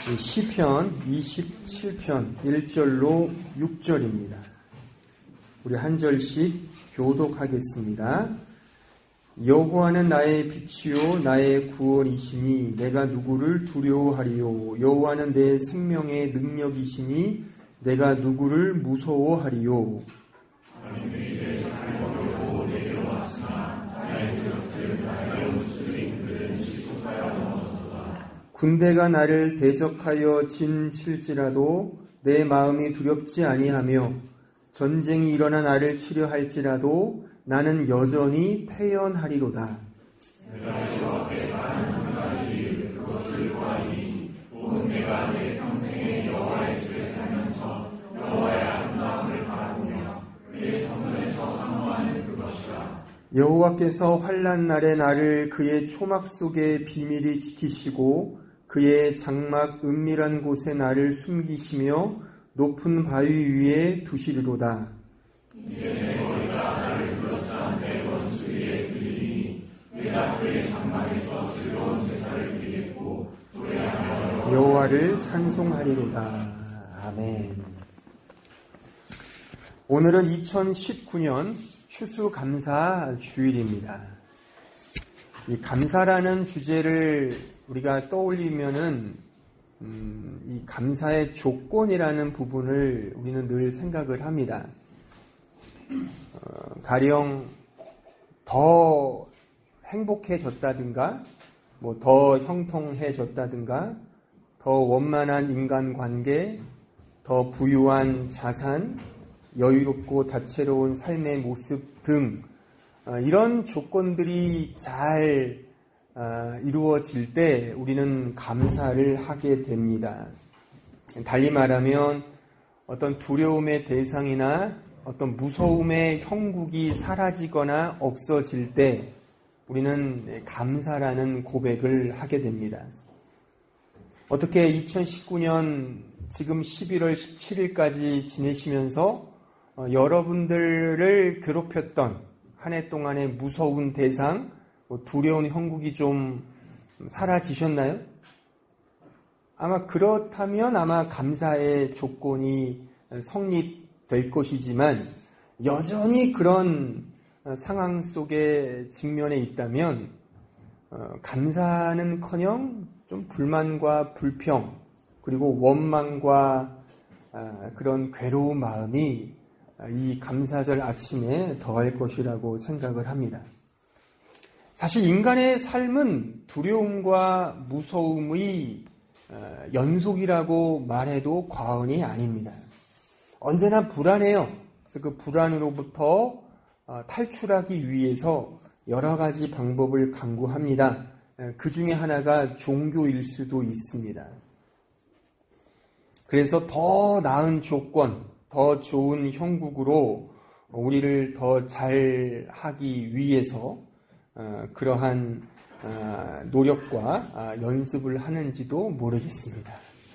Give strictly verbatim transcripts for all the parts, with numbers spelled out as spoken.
시편 이십칠 편 일 절로 육 절입니다. 우리 한 절씩 교독하겠습니다. 여호와는 나의 빛이요 나의 구원이시니 내가 누구를 두려워하리요. 여호와는 내 생명의 능력이시니 내가 누구를 무서워하리요. 군대가 나를 대적하여 진 칠지라도 내 마음이 두렵지 아니하며 전쟁이 일어나 나를 치려 할지라도 나는 여전히 태연하리로다. 내가 여호와께 바라는 한 가지 그것을 구하니 온 내가 내 평생에 여호와의 집에 살면서 여호와의 아름다움을 바라보며 그의 성전에서 사모하는 그것이라. 여호와께서 환난 날에 나를 그의 초막 속에 비밀히 지키시고 그의 장막 은밀한 곳에 나를 숨기시며 높은 바위 위에 두시리로다. 이제 내 머리가 나를 둘러싼 내 원수 위에 들리니 내가 그의 장막에서 즐거운 제사를 드리겠고 노래하며 여호와를 찬송하리로다. 아멘. 오늘은 이천십구 년 추수감사 주일입니다. 이 감사라는 주제를 우리가 떠올리면은 음, 이 감사의 조건이라는 부분을 우리는 늘 생각을 합니다. 어, 가령 더 행복해졌다든가, 뭐 더 형통해졌다든가, 더 원만한 인간관계, 더 부유한 자산, 여유롭고 다채로운 삶의 모습 등 어, 이런 조건들이 잘 어, 이루어질 때 우리는 감사를 하게 됩니다. 달리 말하면 어떤 두려움의 대상이나 어떤 무서움의 형국이 사라지거나 없어질 때 우리는 감사라는 고백을 하게 됩니다. 어떻게 이천십구 년 지금 십일월 십칠일까지 지내시면서 어, 여러분들을 괴롭혔던 한 해 동안의 무서운 대상, 두려운 형국이 좀 사라지셨나요? 아마 그렇다면 아마 감사의 조건이 성립될 것이지만 여전히 그런 상황 속에 직면해 있다면 감사는커녕 좀 불만과 불평 그리고 원망과 그런 괴로운 마음이 이 감사절 아침에 더할 것이라고 생각을 합니다. 사실 인간의 삶은 두려움과 무서움의 연속이라고 말해도 과언이 아닙니다. 언제나 불안해요. 그래서 그 불안으로부터 탈출하기 위해서 여러 가지 방법을 강구합니다. 그 중에 하나가 종교일 수도 있습니다. 그래서 더 나은 조건, 더 좋은 형국으로 우리를 더 잘하기 위해서 어, 그러한 어, 노력과 어, 연습을 하는지도 모르겠습니다.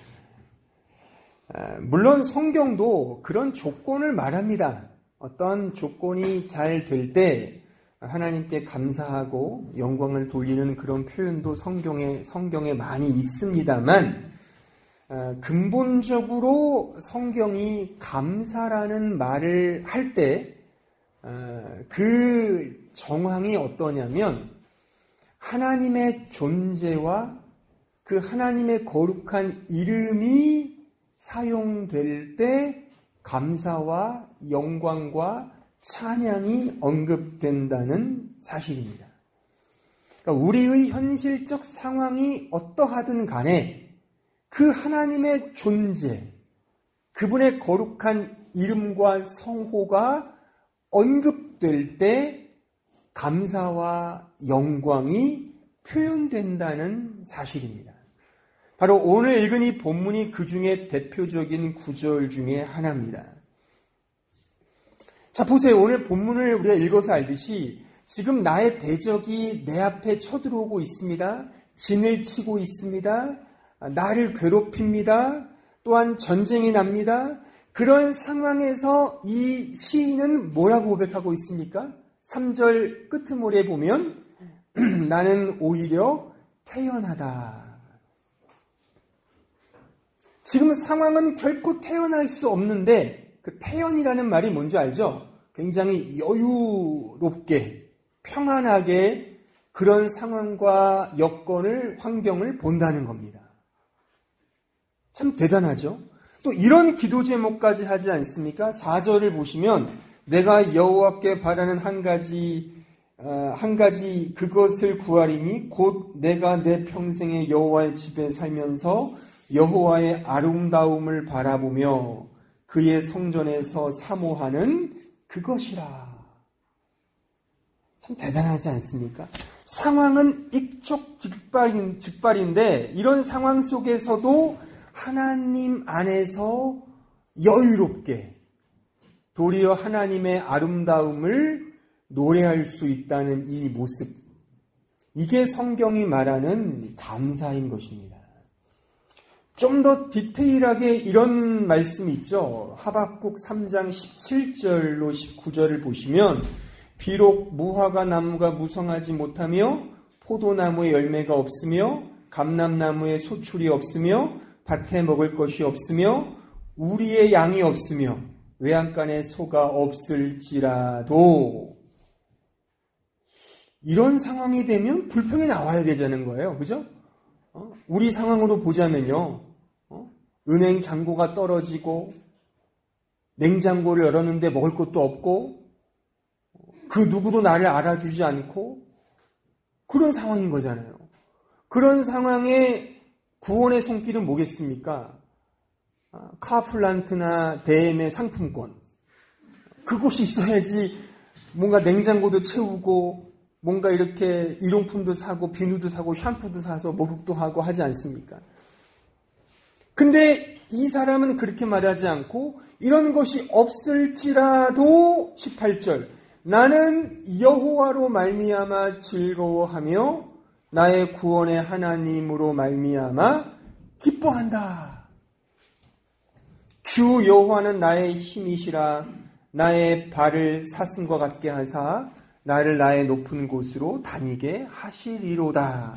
어, 물론 성경도 그런 조건을 말합니다. 어떤 조건이 잘 될 때 하나님께 감사하고 영광을 돌리는 그런 표현도 성경에, 성경에 많이 있습니다만 어, 근본적으로 성경이 감사라는 말을 할 때 그 어, 정황이 어떠냐면 하나님의 존재와 그 하나님의 거룩한 이름이 사용될 때 감사와 영광과 찬양이 언급된다는 사실입니다. 그러니까 우리의 현실적 상황이 어떠하든 간에 그 하나님의 존재, 그분의 거룩한 이름과 성호가 언급될 때 감사와 영광이 표현된다는 사실입니다. 바로 오늘 읽은 이 본문이 그 중에 대표적인 구절 중에 하나입니다. 자, 보세요. 오늘 본문을 우리가 읽어서 알듯이 지금 나의 대적이 내 앞에 쳐들어오고 있습니다. 진을 치고 있습니다. 나를 괴롭힙니다. 또한 전쟁이 납니다. 그런 상황에서 이 시인은 뭐라고 고백하고 있습니까? 삼 절 끄트머리에 보면 나는 오히려 태연하다. 지금 상황은 결코 태어날 수 없는데 그 태연이라는 말이 뭔지 알죠? 굉장히 여유롭게 평안하게 그런 상황과 여건을 환경을 본다는 겁니다. 참 대단하죠? 또 이런 기도 제목까지 하지 않습니까? 사 절을 보시면 내가 여호와께 바라는 한 가지 한 가지 그것을 구하리니 곧 내가 내 평생에 여호와의 집에 살면서 여호와의 아름다움을 바라보며 그의 성전에서 사모하는 그것이라. 참 대단하지 않습니까? 상황은 일촉즉발인, 즉발인데 이런 상황 속에서도 하나님 안에서 여유롭게 도리어 하나님의 아름다움을 노래할 수 있다는 이 모습, 이게 성경이 말하는 감사인 것입니다. 좀 더 디테일하게 이런 말씀이 있죠. 하박국 삼 장 십칠 절로 십구 절을 보시면 비록 무화과 나무가 무성하지 못하며 포도나무에 열매가 없으며 감람나무에 소출이 없으며 밭에 먹을 것이 없으며 우리의 양이 없으며 외양간에 소가 없을지라도, 이런 상황이 되면 불평이 나와야 되자는 거예요. 그죠? 어? 우리 상황으로 보자면요. 어? 은행 잔고가 떨어지고 냉장고를 열었는데 먹을 것도 없고 그 누구도 나를 알아주지 않고 그런 상황인 거잖아요. 그런 상황에 구원의 손길은 뭐겠습니까? 카플란트나 대엠의 상품권. 그곳이 있어야지 뭔가 냉장고도 채우고 뭔가 이렇게 일용품도 사고 비누도 사고 샴푸도 사서 목욕도 하고 하지 않습니까? 근데 이 사람은 그렇게 말하지 않고 이런 것이 없을지라도 십팔 절 나는 여호와로 말미암아 즐거워하며 나의 구원의 하나님으로 말미암아 기뻐한다. 주 여호와는 나의 힘이시라. 나의 발을 사슴과 같게 하사 나를 나의 높은 곳으로 다니게 하시리로다.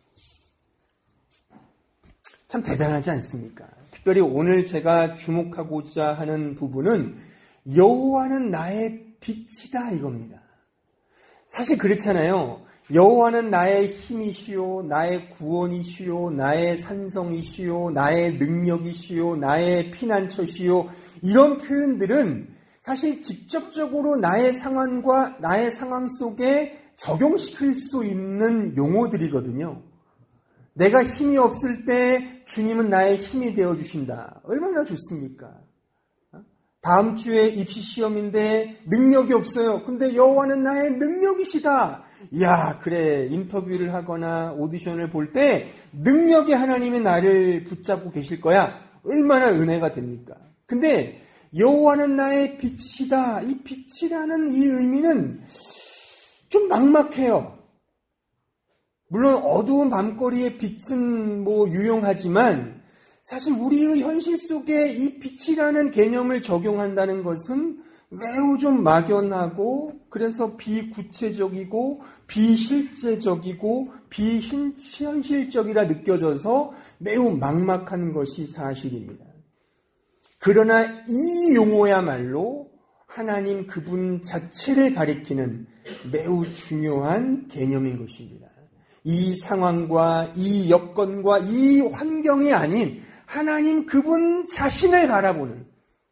참 대단하지 않습니까? 특별히 오늘 제가 주목하고자 하는 부분은 여호와는 나의 빛이다 이겁니다. 사실 그렇잖아요. 여호와는 나의 힘이시요 나의 구원이시요 나의 산성이시요 나의 능력이시요 나의 피난처시요, 이런 표현들은 사실 직접적으로 나의 상황과 나의 상황 속에 적용시킬 수 있는 용어들이거든요. 내가 힘이 없을 때 주님은 나의 힘이 되어주신다. 얼마나 좋습니까? 다음 주에 입시 시험인데 능력이 없어요. 근데 여호와는 나의 능력이시다. 이야, 그래. 인터뷰를 하거나 오디션을 볼 때 능력의 하나님이 나를 붙잡고 계실 거야. 얼마나 은혜가 됩니까? 근데 여호와는 나의 빛이다. 이 빛이라는 이 의미는 좀 막막해요. 물론 어두운 밤거리의 빛은 뭐 유용하지만 사실 우리의 현실 속에 이 빛이라는 개념을 적용한다는 것은 매우 좀 막연하고 그래서 비구체적이고 비실제적이고 비현실적이라 느껴져서 매우 막막한 것이 사실입니다. 그러나 이 용어야말로 하나님 그분 자체를 가리키는 매우 중요한 개념인 것입니다. 이 상황과 이 여건과 이 환경이 아닌 하나님 그분 자신을 바라보는,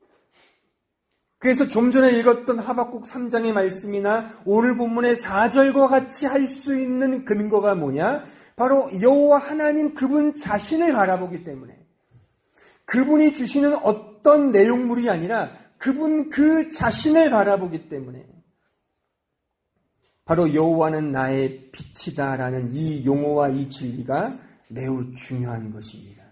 그래서 좀 전에 읽었던 하박국 삼 장의 말씀이나 오늘 본문의 사 절과 같이 할 수 있는 근거가 뭐냐? 바로 여호와 하나님 그분 자신을 바라보기 때문에, 그분이 주시는 어떤 내용물이 아니라 그분 그 자신을 바라보기 때문에 바로 여호와는 나의 빛이다라는 이 용어와 이 진리가 매우 중요한 것입니다.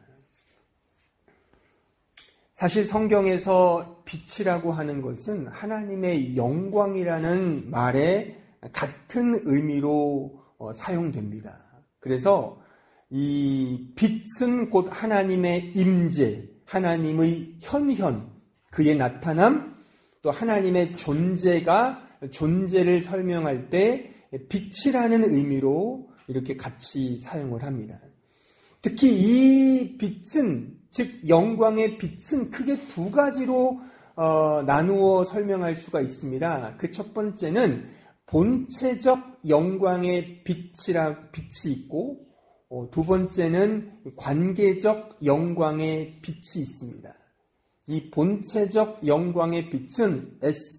사실 성경에서 빛이라고 하는 것은 하나님의 영광이라는 말에 같은 의미로 사용됩니다. 그래서 이 빛은 곧 하나님의 임재, 하나님의 현현, 그의 나타남, 또 하나님의 존재가 존재를 설명할 때 빛이라는 의미로 이렇게 같이 사용을 합니다. 특히 이 빛은 즉 영광의 빛은 크게 두 가지로 어, 나누어 설명할 수가 있습니다. 그 첫 번째는 본체적 영광의 빛이라 빛이 있고, 어, 두 번째는 관계적 영광의 빛이 있습니다. 이 본체적 영광의 빛은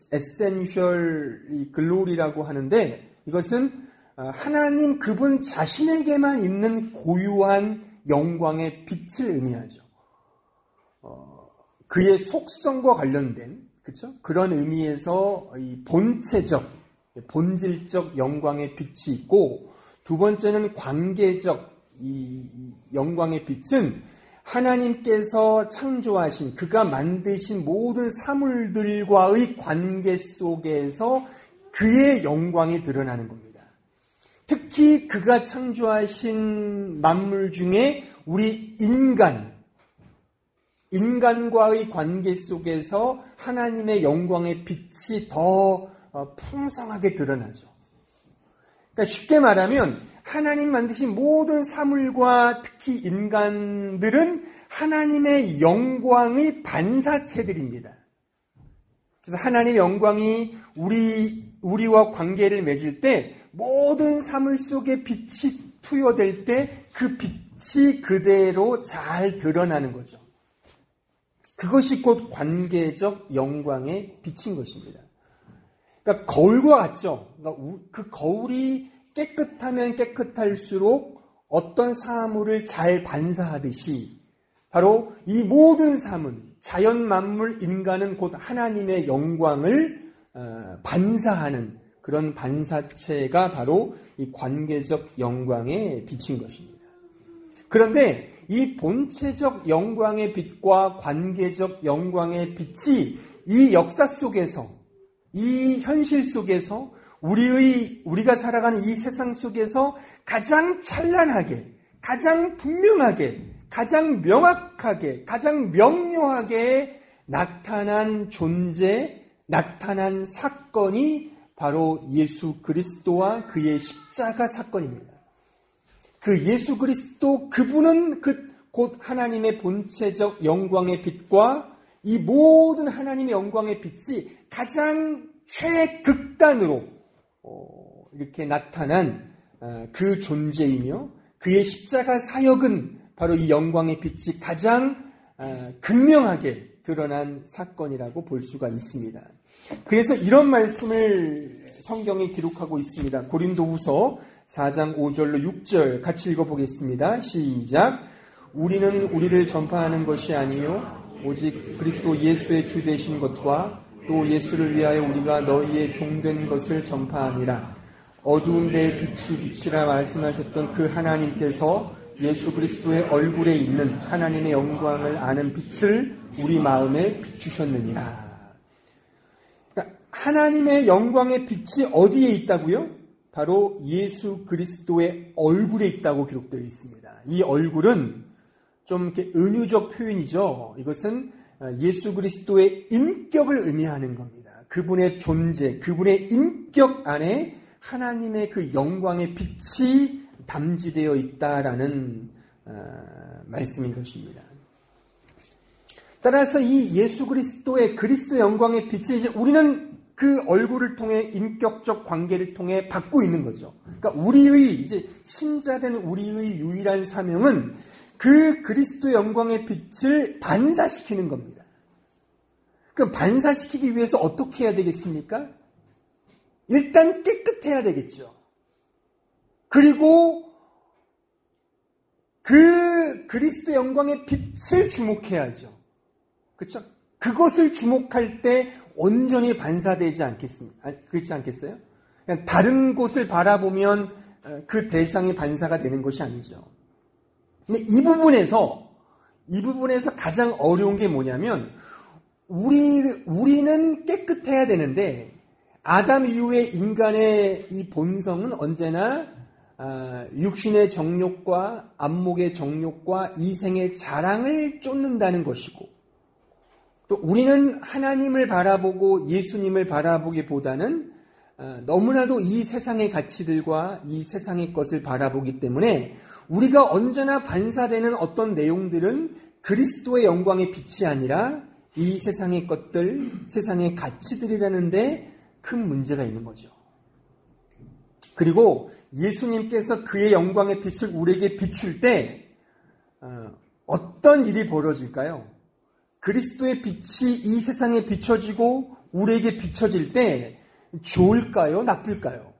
에센셜 글로리라고 하는데, 이것은 하나님 그분 자신에게만 있는 고유한 영광의 빛을 의미하죠. 어, 그의 속성과 관련된, 그렇죠? 그런 의미에서 이 본체적, 본질적 영광의 빛이 있고, 두 번째는 관계적 이 영광의 빛은 하나님께서 창조하신, 그가 만드신 모든 사물들과의 관계 속에서 그의 영광이 드러나는 겁니다. 특히 그가 창조하신 만물 중에 우리 인간, 인간과의 관계 속에서 하나님의 영광의 빛이 더 풍성하게 드러나죠. 그러니까 쉽게 말하면 하나님 만드신 모든 사물과 특히 인간들은 하나님의 영광의 반사체들입니다. 그래서 하나님의 영광이 우리, 우리와 관계를 맺을 때 모든 사물 속에 빛이 투여될 때 그 빛이 그대로 잘 드러나는 거죠. 그것이 곧 관계적 영광의 빛인 것입니다. 그러니까 거울과 같죠. 그러니까 그 거울이 깨끗하면 깨끗할수록 어떤 사물을 잘 반사하듯이 바로 이 모든 사물, 자연 만물, 인간은 곧 하나님의 영광을 반사하는 그런 반사체가 바로 이 관계적 영광의 빛인 것입니다. 그런데 이 본체적 영광의 빛과 관계적 영광의 빛이 이 역사 속에서, 이 현실 속에서, 우리의, 우리가 살아가는 이 세상 속에서 가장 찬란하게, 가장 분명하게, 가장 명확하게, 가장 명료하게 나타난 존재, 나타난 사건이 바로 예수 그리스도와 그의 십자가 사건입니다. 그 예수 그리스도, 그분은 그 곧 하나님의 본체적 영광의 빛과 이 모든 하나님의 영광의 빛이 가장 최극단으로 이렇게 나타난 그 존재이며, 그의 십자가 사역은 바로 이 영광의 빛이 가장 극명하게 드러난 사건이라고 볼 수가 있습니다. 그래서 이런 말씀을 성경에 기록하고 있습니다. 고린도후서 사 장 오 절로 육 절 같이 읽어보겠습니다. 시작. 우리는 우리를 전파하는 것이 아니요 오직 그리스도 예수의 주 되신 것과 또 예수를 위하여 우리가 너희의 종된 것을 전파하니라. 어두운 데에 빛이 빛이라 말씀하셨던 그 하나님께서 예수 그리스도의 얼굴에 있는 하나님의 영광을 아는 빛을 우리 마음에 비추셨느니라. 그러니까 하나님의 영광의 빛이 어디에 있다고요? 바로 예수 그리스도의 얼굴에 있다고 기록되어 있습니다. 이 얼굴은 좀 이렇게 은유적 표현이죠. 이것은 예수 그리스도의 인격을 의미하는 겁니다. 그분의 존재, 그분의 인격 안에 하나님의 그 영광의 빛이 담지되어 있다라는 말씀인 것입니다. 따라서 이 예수 그리스도의 그리스도 영광의 빛이 이제 우리는 그 얼굴을 통해 인격적 관계를 통해 받고 있는 거죠. 그러니까 우리의 이제 신자된 우리의 유일한 사명은 그 그리스도 영광의 빛을 반사시키는 겁니다. 그럼 반사시키기 위해서 어떻게 해야 되겠습니까? 일단 깨끗해야 되겠죠. 그리고 그 그리스도 영광의 빛을 주목해야죠. 그렇죠? 그것을 주목할 때 온전히 반사되지 않겠습니까? 그렇지 않겠어요? 그냥 다른 곳을 바라보면 그 대상이 반사가 되는 것이 아니죠. 근데 이 부분에서 이 부분에서 가장 어려운 게 뭐냐면 우리 우리는 깨끗해야 되는데 아담 이후의 인간의 이 본성은 언제나 육신의 정욕과 안목의 정욕과 이생의 자랑을 쫓는다는 것이고, 또 우리는 하나님을 바라보고 예수님을 바라보기보다는 너무나도 이 세상의 가치들과 이 세상의 것을 바라보기 때문에 우리가 언제나 반사되는 어떤 내용들은 그리스도의 영광의 빛이 아니라 이 세상의 것들, 세상의 가치들이라는데 큰 문제가 있는 거죠. 그리고 예수님께서 그의 영광의 빛을 우리에게 비출 때 어떤 일이 벌어질까요? 그리스도의 빛이 이 세상에 비춰지고 우리에게 비춰질 때 좋을까요? 나쁠까요?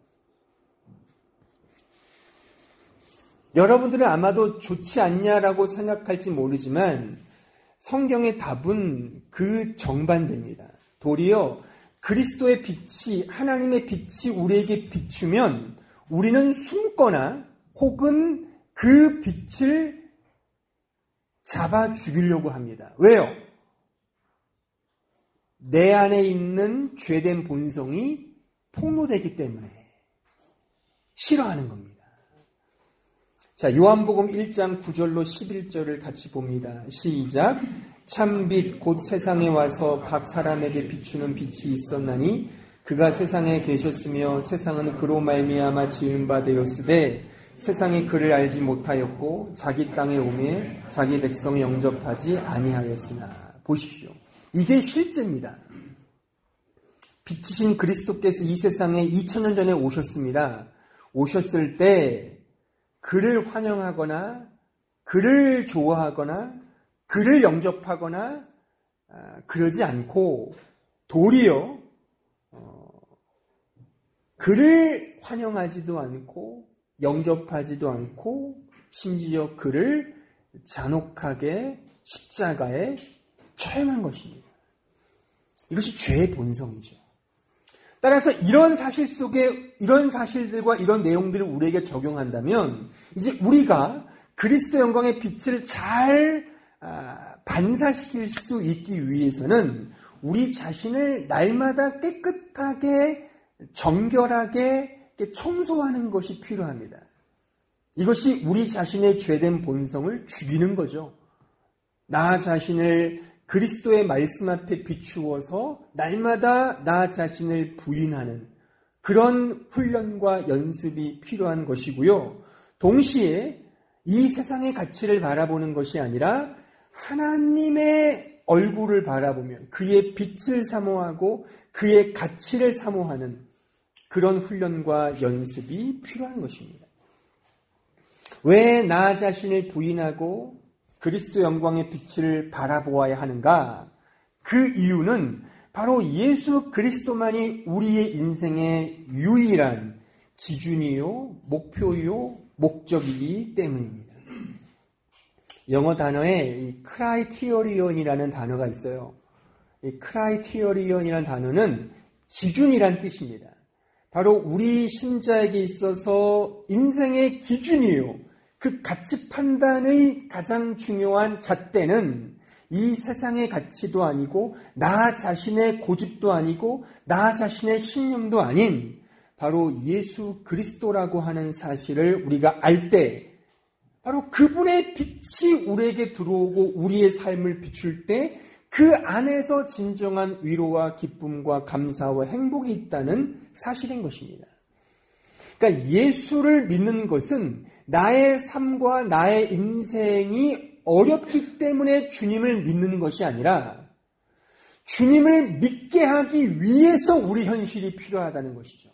여러분들은 아마도 좋지 않냐라고 생각할지 모르지만 성경의 답은 그 정반대입니다. 도리어 그리스도의 빛이, 하나님의 빛이 우리에게 비추면 우리는 숨거나 혹은 그 빛을 잡아 죽이려고 합니다. 왜요? 내 안에 있는 죄된 본성이 폭로되기 때문에 싫어하는 겁니다. 자, 요한복음 일 장 구 절로 십일 절을 같이 봅니다. 시작. 참빛 곧 세상에 와서 각 사람에게 비추는 빛이 있었나니 그가 세상에 계셨으며 세상은 그로 말미암아 지은 바 되었으되 세상이 그를 알지 못하였고 자기 땅에 오매 자기 백성이 영접하지 아니하였으나. 보십시오. 이게 실제입니다. 빛이신 그리스도께서 이 세상에 이천 년 전에 오셨습니다. 오셨을 때 그를 환영하거나 그를 좋아하거나 그를 영접하거나 그러지 않고 도리어 그를 환영하지도 않고 영접하지도 않고 심지어 그를 잔혹하게 십자가에 처형한 것입니다. 이것이 죄의 본성이죠. 따라서 이런 사실 속에 이런 사실들과 이런 내용들을 우리에게 적용한다면 이제 우리가 그리스도 영광의 빛을 잘 반사시킬 수 있기 위해서는 우리 자신을 날마다 깨끗하게 정결하게 청소하는 것이 필요합니다. 이것이 우리 자신의 죄된 본성을 죽이는 거죠. 나 자신을 그리스도의 말씀 앞에 비추어서 날마다 나 자신을 부인하는 그런 훈련과 연습이 필요한 것이고요. 동시에 이 세상의 가치를 바라보는 것이 아니라 하나님의 얼굴을 바라보며 그의 빛을 사모하고 그의 가치를 사모하는 그런 훈련과 연습이 필요한 것입니다. 왜 나 자신을 부인하고 그리스도 영광의 빛을 바라보아야 하는가? 그 이유는 바로 예수 그리스도만이 우리의 인생의 유일한 기준이요, 목표요, 목적이기 때문입니다. 영어 단어에 크라이티어리언이라는 단어가 있어요. 이 크라이티어리언이라는 단어는 기준이란 뜻입니다. 바로 우리 신자에게 있어서 인생의 기준이요, 그 가치 판단의 가장 중요한 잣대는 이 세상의 가치도 아니고 나 자신의 고집도 아니고 나 자신의 신념도 아닌 바로 예수 그리스도라고 하는 사실을 우리가 알 때 바로 그분의 빛이 우리에게 들어오고 우리의 삶을 비출 때 그 안에서 진정한 위로와 기쁨과 감사와 행복이 있다는 사실인 것입니다. 그러니까 예수를 믿는 것은 나의 삶과 나의 인생이 어렵기 때문에 주님을 믿는 것이 아니라 주님을 믿게 하기 위해서 우리 현실이 필요하다는 것이죠.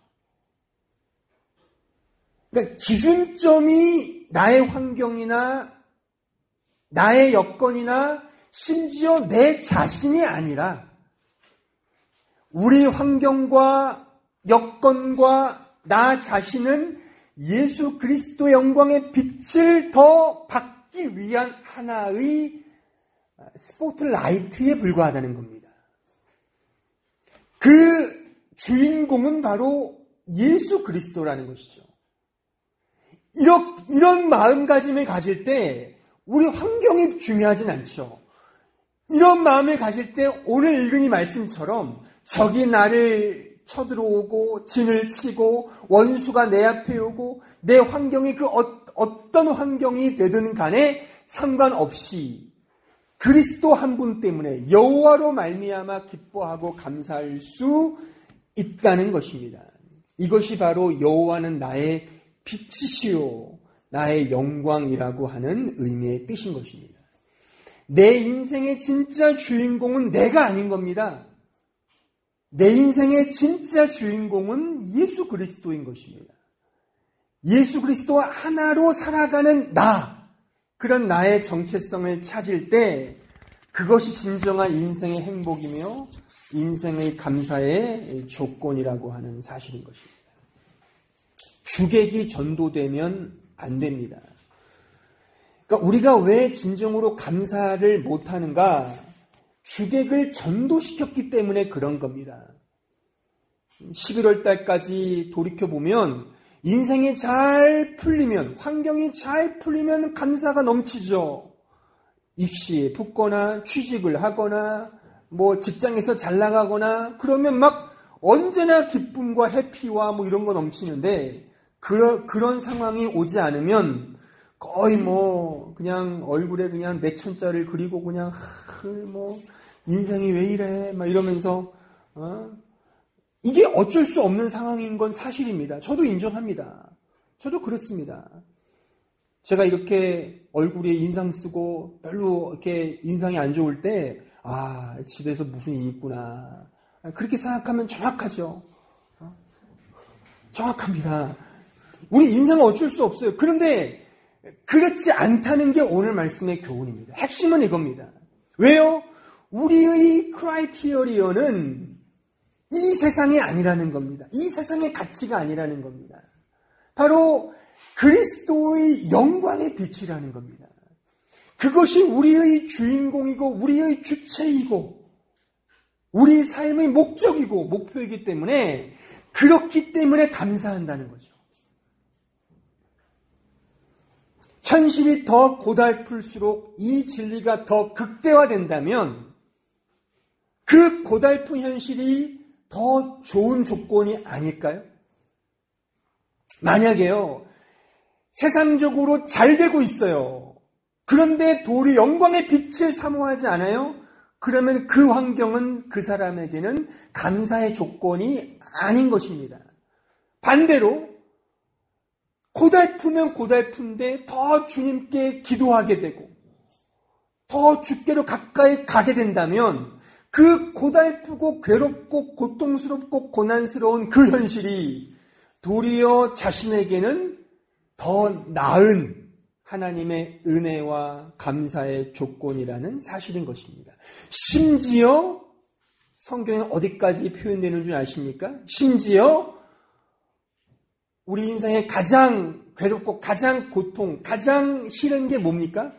그러니까 기준점이 나의 환경이나 나의 여건이나 심지어 내 자신이 아니라 우리 환경과 여건과 나 자신은 예수 그리스도의 영광의 빛을 더 받기 위한 하나의 스포트라이트에 불과하다는 겁니다. 그 주인공은 바로 예수 그리스도라는 것이죠. 이런, 이런 마음가짐을 가질 때 우리 환경이 중요하진 않죠. 이런 마음을 가질 때 오늘 읽은 이 말씀처럼 적이 나를 쳐들어오고 진을 치고 원수가 내 앞에 오고 내 환경이 그 어, 어떤 환경이 되든 간에 상관없이 그리스도 한 분 때문에 여호와로 말미암아 기뻐하고 감사할 수 있다는 것입니다. 이것이 바로 여호와는 나의 빛이시요 나의 영광이라고 하는 의미의 뜻인 것입니다. 내 인생의 진짜 주인공은 내가 아닌 겁니다. 내 인생의 진짜 주인공은 예수 그리스도인 것입니다. 예수 그리스도와 하나로 살아가는 나, 그런 나의 정체성을 찾을 때 그것이 진정한 인생의 행복이며 인생의 감사의 조건이라고 하는 사실인 것입니다. 주객이 전도되면 안 됩니다. 그러니까 우리가 왜 진정으로 감사를 못하는가? 주객을 전도시켰기 때문에 그런 겁니다. 십일월 달까지 돌이켜보면 인생이 잘 풀리면, 환경이 잘 풀리면 감사가 넘치죠. 입시에 붙거나 취직을 하거나 뭐 직장에서 잘 나가거나 그러면 막 언제나 기쁨과 해피와 뭐 이런 거 넘치는데 그러, 그런 상황이 오지 않으면 거의 뭐 그냥 얼굴에 그냥 내천자를 그리고 그냥 하, 뭐 인생이 왜 이래 막 이러면서 어? 이게 어쩔 수 없는 상황인 건 사실입니다. 저도 인정합니다. 저도 그렇습니다. 제가 이렇게 얼굴에 인상 쓰고 별로 이렇게 인상이 안 좋을 때 아, 집에서 무슨 일이 있구나. 그렇게 생각하면 정확하죠. 어? 정확합니다. 우리 인생은 어쩔 수 없어요. 그런데 그렇지 않다는 게 오늘 말씀의 교훈입니다. 핵심은 이겁니다. 왜요? 우리의 크라이테리언은 이 세상이 아니라는 겁니다. 이 세상의 가치가 아니라는 겁니다. 바로 그리스도의 영광의 빛이라는 겁니다. 그것이 우리의 주인공이고 우리의 주체이고 우리 삶의 목적이고 목표이기 때문에 그렇기 때문에 감사한다는 거죠. 현실이 더 고달플수록 이 진리가 더 극대화된다면 그 고달픈 현실이 더 좋은 조건이 아닐까요? 만약에요, 세상적으로 잘 되고 있어요. 그런데 도리 영광의 빛을 사모하지 않아요? 그러면 그 환경은 그 사람에게는 감사의 조건이 아닌 것입니다. 반대로 고달프면 고달픈데 더 주님께 기도하게 되고 더 주께로 가까이 가게 된다면 그 고달프고 괴롭고 고통스럽고 고난스러운 그 현실이 도리어 자신에게는 더 나은 하나님의 은혜와 감사의 조건이라는 사실인 것입니다. 심지어 성경에 어디까지 표현되는 줄 아십니까? 심지어 우리 인생에 가장 괴롭고 가장 고통, 가장 싫은 게 뭡니까?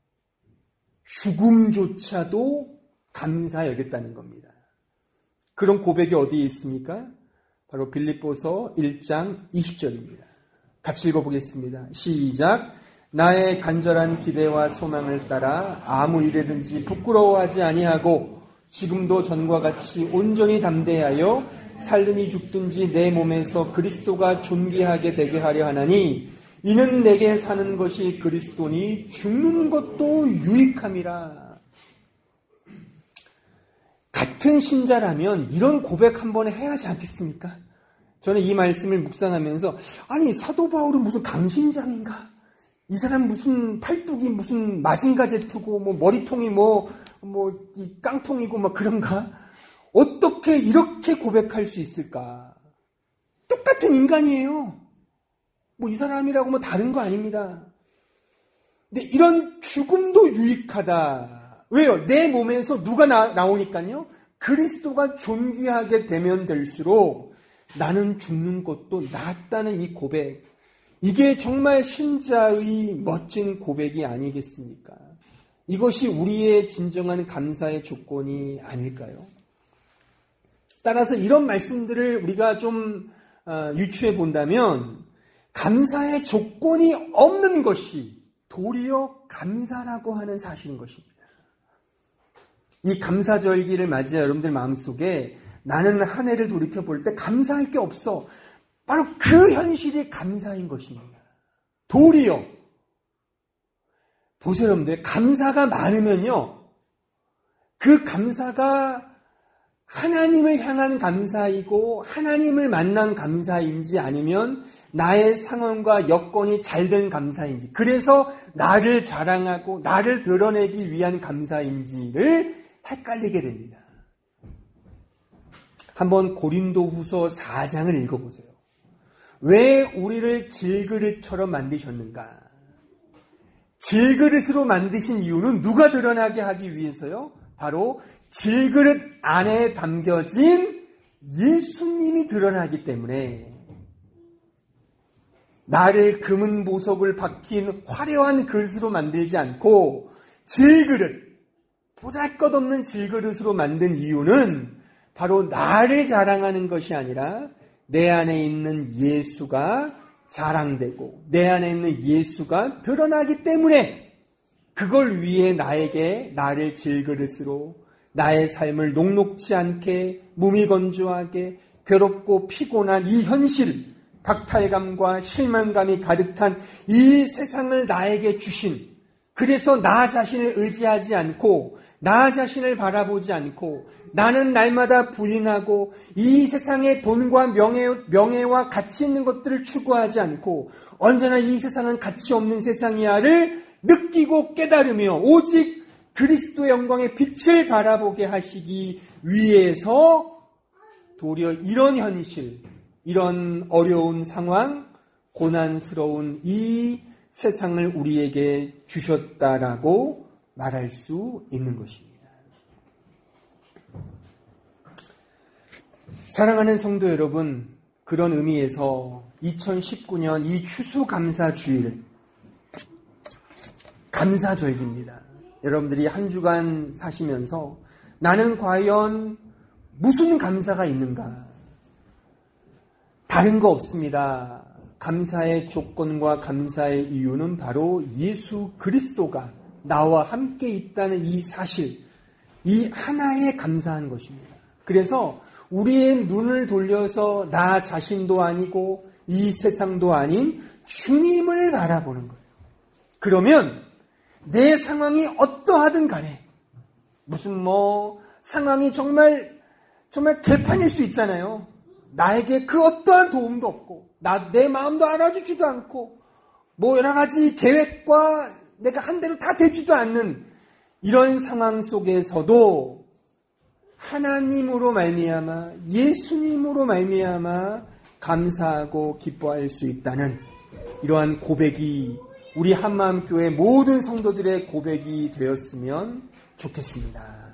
죽음조차도 감사 여겼다는 겁니다. 그런 고백이 어디에 있습니까? 바로 빌립보서 일 장 이십 절입니다. 같이 읽어보겠습니다. 시작. 나의 간절한 기대와 소망을 따라 아무 일에든지 부끄러워하지 아니하고 지금도 전과 같이 온전히 담대하여 살든지 죽든지 내 몸에서 그리스도가 존귀하게 되게 하려 하나니 이는 내게 사는 것이 그리스도니 죽는 것도 유익함이라. 같은 신자라면 이런 고백 한 번에 해야 하지 않겠습니까? 저는 이 말씀을 묵상하면서 아니 사도 바울은 무슨 강심장인가? 이 사람 무슨 팔뚝이 무슨 마징가제트고 뭐 머리통이 뭐 뭐 이 깡통이고 막 그런가? 어떻게 이렇게 고백할 수 있을까? 똑같은 인간이에요. 뭐 이 사람이라고 뭐 다른 거 아닙니다. 근데 이런 죽음도 유익하다. 왜요? 내 몸에서 누가 나, 나오니까요? 그리스도가 존귀하게 되면 될수록 나는 죽는 것도 낫다는 이 고백. 이게 정말 신자의 멋진 고백이 아니겠습니까? 이것이 우리의 진정한 감사의 조건이 아닐까요? 따라서 이런 말씀들을 우리가 좀 유추해 본다면 감사의 조건이 없는 것이 도리어 감사라고 하는 사실인 것입니다. 이 감사절기를 맞이한 여러분들 마음속에 나는 한 해를 돌이켜볼 때 감사할 게 없어. 바로 그 현실이 감사인 것입니다. 도리어 보세요 여러분들, 감사가 많으면요 그 감사가 하나님을 향한 감사이고 하나님을 만난 감사인지 아니면 나의 상황과 여건이 잘된 감사인지, 그래서 나를 자랑하고 나를 드러내기 위한 감사인지를 헷갈리게 됩니다. 한번 고린도후서 사 장을 읽어보세요. 왜 우리를 질그릇처럼 만드셨는가? 질그릇으로 만드신 이유는 누가 드러나게 하기 위해서요? 바로 질그릇 안에 담겨진 예수님이 드러나기 때문에, 나를 금은 보석을 박힌 화려한 그릇으로 만들지 않고 질그릇, 보잘것없는 질그릇으로 만든 이유는 바로 나를 자랑하는 것이 아니라 내 안에 있는 예수가 자랑되고 내 안에 있는 예수가 드러나기 때문에, 그걸 위해 나에게 나를 질그릇으로, 나의 삶을 녹록지 않게 무미건조하게 괴롭고 피곤한 이 현실, 박탈감과 실망감이 가득한 이 세상을 나에게 주신, 그래서 나 자신을 의지하지 않고 나 자신을 바라보지 않고 나는 날마다 부인하고 이 세상의 돈과 명예, 명예와 가치 있는 것들을 추구하지 않고 언제나 이 세상은 가치 없는 세상이야를 느끼고 깨달으며 오직 그리스도의 영광의 빛을 바라보게 하시기 위해서 도리어 이런 현실, 이런 어려운 상황, 고난스러운 이 세상을 우리에게 주셨다라고 말할 수 있는 것입니다. 사랑하는 성도 여러분, 그런 의미에서 이천십구 년 이 추수감사주일, 감사절기입니다. 여러분들이 한 주간 사시면서 나는 과연 무슨 감사가 있는가? 다른 거 없습니다. 감사의 조건과 감사의 이유는 바로 예수 그리스도가 나와 함께 있다는 이 사실, 이 하나에 감사한 것입니다. 그래서 우리의 눈을 돌려서 나 자신도 아니고 이 세상도 아닌 주님을 바라보는 거예요. 그러면 내 상황이 어떠하든 간에, 무슨 뭐 상황이 정말 정말 개판일 수 있잖아요. 나에게 그 어떠한 도움도 없고 나, 내 마음도 알아주지도 않고 뭐 여러 가지 계획과 내가 한 대로 다 되지도 않는 이런 상황 속에서도 하나님으로 말미암아, 예수님으로 말미암아 감사하고 기뻐할 수 있다는 이러한 고백이 우리 한마음교회 모든 성도들의 고백이 되었으면 좋겠습니다.